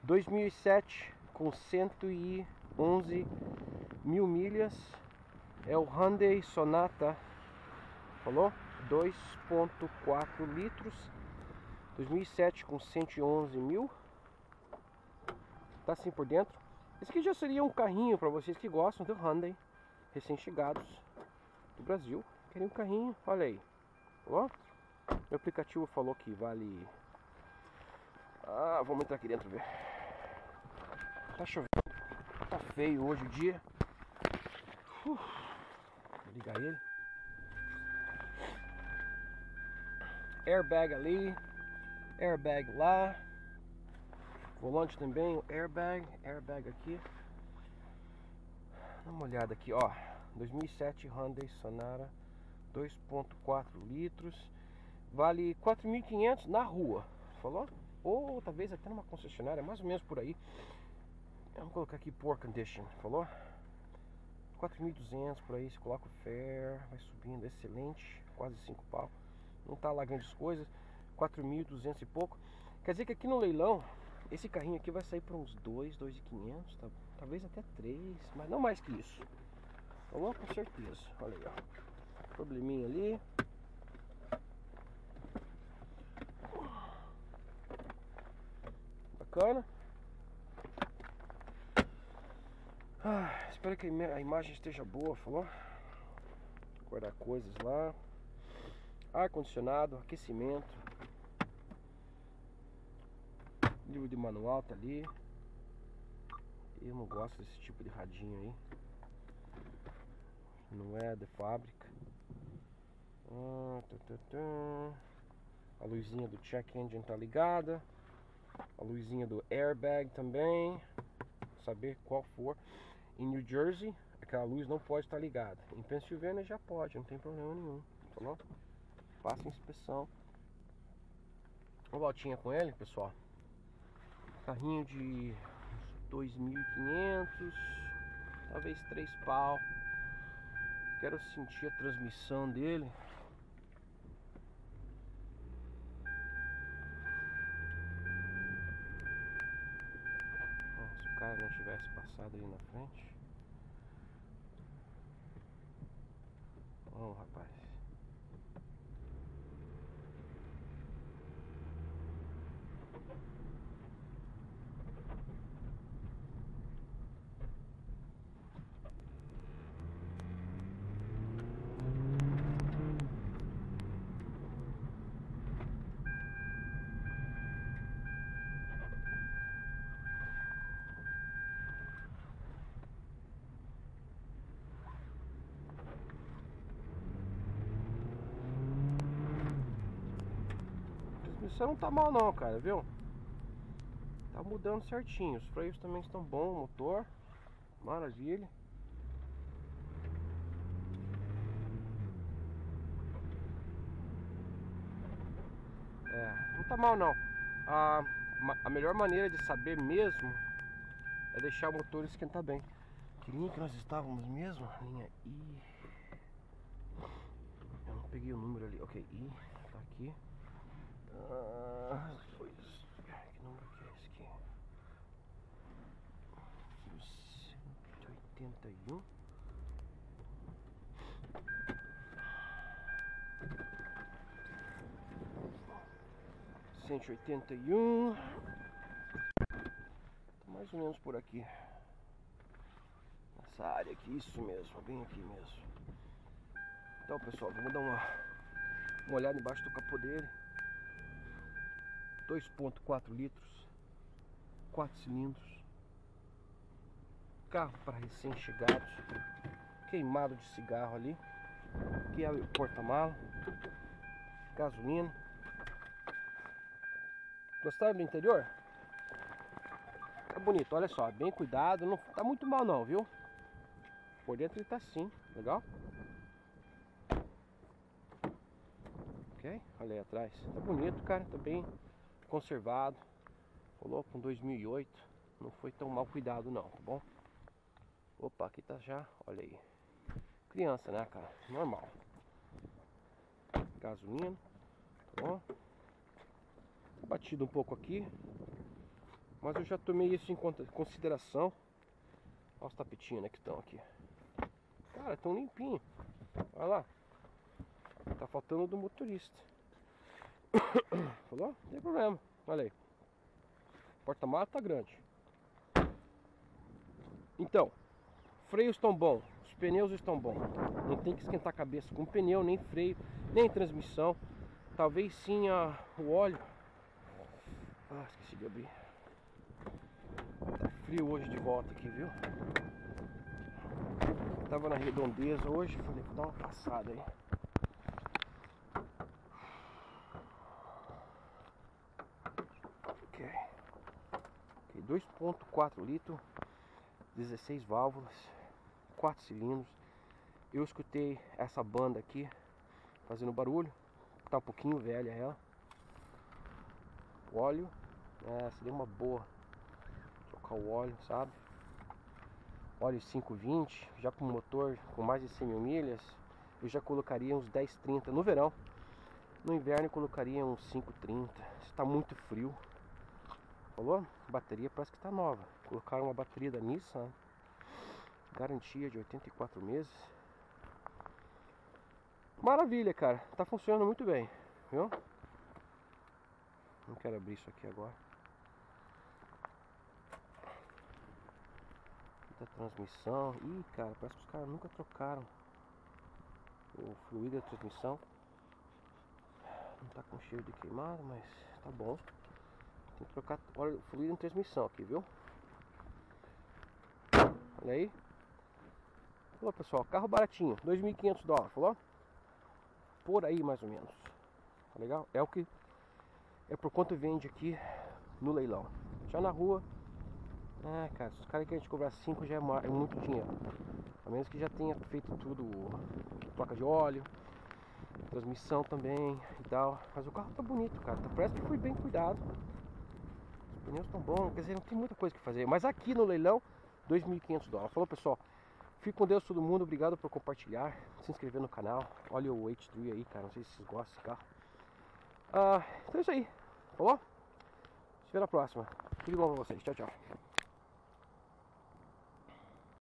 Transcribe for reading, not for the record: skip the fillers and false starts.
2007 com 111 mil milhas. É o Hyundai Sonata, falou? 2.4 litros, 2007 com 111 mil. Tá assim por dentro. Esse aqui já seria um carrinho para vocês que gostam do Hyundai, recém-chegados do Brasil. Querem um carrinho, olha aí. Ó, o aplicativo falou que vale... vamos entrar aqui dentro ver. Tá chovendo, tá feio hoje o dia. Vou ligar ele. Airbag ali, airbag lá. Volante também, airbag aqui. Dá uma olhada aqui, ó. 2007 Hyundai Sonata 2.4 litros. Vale 4.500 na rua, falou? Ou talvez até numa concessionária, mais ou menos por aí. Vamos colocar aqui poor condition, falou? 4.200 por aí, você coloca o fare, vai subindo, excelente, quase 5 pau. Não tá lá grandes coisas, 4.200 e pouco. Quer dizer que aqui no leilão, esse carrinho aqui vai sair por uns 2.500, tá? Talvez até 3, mas não mais que isso. Falou? Com certeza, olha aí, ó. Probleminha ali. Bacana. Espero que a imagem esteja boa, falou? Guardar coisas lá. Ar-condicionado, aquecimento. Livro de manual tá ali. Eu não gosto desse tipo de radinho aí. Não é de fábrica. A luzinha do check engine tá ligada. A luzinha do airbag também. Saber qual for. Em New Jersey, aquela luz não pode estar ligada. Em Pensilvânia já pode, não tem problema nenhum. Falou? Faça inspeção. Uma voltinha com ele, pessoal. Carrinho de 2.500, talvez 3 pau. Quero sentir a transmissão dele. Se o cara não tivesse passado ali na frente. Vamos, rapaz. Isso não tá mal não, cara, viu? Tá mudando certinho. Os freios também estão bons, o motor, maravilha. Não tá mal não. A melhor maneira de saber mesmo é deixar o motor esquentar bem. Que linha que nós estávamos mesmo? Linha I. Eu não peguei o número ali. Ok, I, tá aqui. Que número que é esse aqui? 181. Tá mais ou menos por aqui. Nessa área aqui, isso mesmo, bem aqui mesmo. Então, pessoal, vamos dar uma olhada embaixo do capô dele. 2.4 litros, 4 cilindros. Carro para recém-chegados. Queimado de cigarro ali. Aqui é o porta-mala. Gasolina. Gostaram do interior? Tá bonito, olha só, bem cuidado. Não tá muito mal não, viu? Por dentro ele tá assim, legal? Ok, olha aí atrás. Tá bonito, cara, tá bem conservado. Rolou com 2008. Não foi tão mal cuidado não, tá bom? Opa, aqui tá já, olha aí. Criança, né, cara? Normal. Gasolina, tá bom? Batido um pouco aqui. Mas eu já tomei isso em consideração. Olha os tapetinhos, né, que estão aqui. Cara, tão limpinho. Olha lá. Tá faltando do motorista. Falou? Não tem problema. Olha aí. Porta-malas tá grande. Então, freios estão bons. Os pneus estão bons. Não tem que esquentar a cabeça com pneu, nem freio, nem transmissão. Talvez sim o óleo. Ah, esqueci de abrir. Tá frio hoje de volta aqui, viu? Tava na redondeza hoje, falei, vou dar uma passada aí. Ok. 2.4 litros, 16 válvulas, 4 cilindros. Eu escutei essa banda aqui fazendo barulho. Tá um pouquinho velha ela. O óleo, seria uma boa trocar o óleo, sabe? Óleo 520, já com motor com mais de 100 mil milhas, eu já colocaria uns 10,30 no verão. No inverno eu colocaria uns 5,30. Está muito frio. Falou? A bateria parece que está nova. Colocaram uma bateria da Nissan, garantia de 84 meses. Maravilha, cara. Tá funcionando muito bem, viu? Não quero abrir isso aqui agora. Da transmissão. Ih, cara, parece que os caras nunca trocaram o fluido da transmissão. Não tá com cheiro de queimado, mas tá bom. Tem que trocar o fluido de transmissão aqui, viu? Olha aí. Falou, pessoal, carro baratinho, $2.500, falou? Por aí mais ou menos. Tá legal? É o que é por quanto vende aqui no leilão. Já na rua, cara, se os caras querem te cobrar 5 já é muito dinheiro. A menos que já tenha feito tudo, placa de óleo, transmissão também e tal. Mas o carro tá bonito, cara. Parece que foi bem cuidado. Os pneus estão bons, quer dizer, não tem muita coisa que fazer. Mas aqui no leilão, $2.500. Falou, pessoal? Fique com Deus todo mundo, obrigado por compartilhar, se inscrever no canal. Olha o H3 aí, cara, não sei se vocês gostam desse carro. Então é isso aí, falou? Se vê na próxima. Tudo bom pra vocês, tchau, tchau.